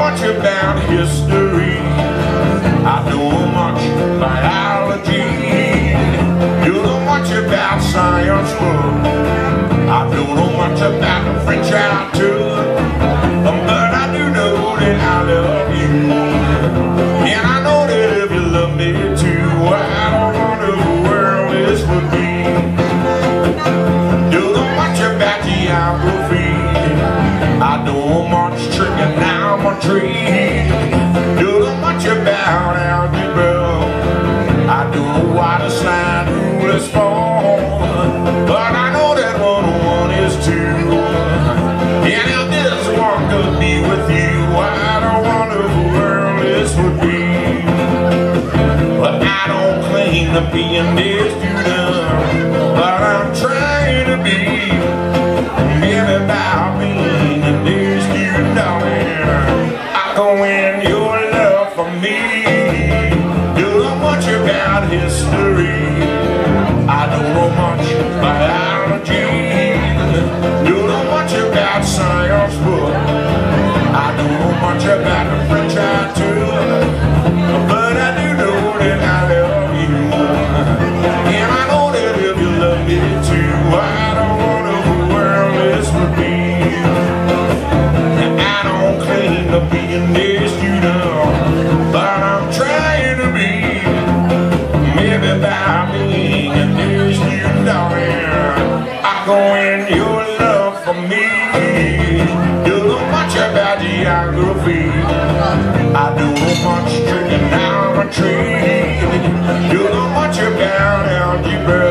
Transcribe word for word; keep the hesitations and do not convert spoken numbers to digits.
much about history. I don't know much biology. Don't know much about science book. I don't know much about the French out too. But I do know that I love you. And I know that if you love me too, I don't wonder the world this would be. Don't know much about geography. I don't know much trigonometry. Don't know much about algebra. I don't know why the slide rule is formed, but I know that one and one is two. And if this one could be with you, I don't wonder the world this would be. But I don't claim to be a new student, but I'm trying to be. Maybe by being a new student, darling, I can win your love for me. Don't know much about history. I don't know much biology. Don't know much about science book. I don't know much about the French I too. But I do know that I love you. And I know that if you love me too, I don't wonder the world this would be. And I don't claim to be a new student, but I'm trying to be. Maybe by being a new student, darling, I can win your love for me. Don't know much about geography. I don't know much trigonometry. Don't know much about algebra.